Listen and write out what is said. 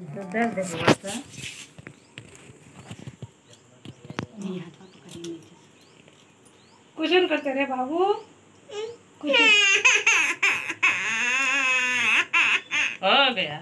तो दर्द है थोड़ा सा। कुछ करते रहे बाबू कुछ हो गया।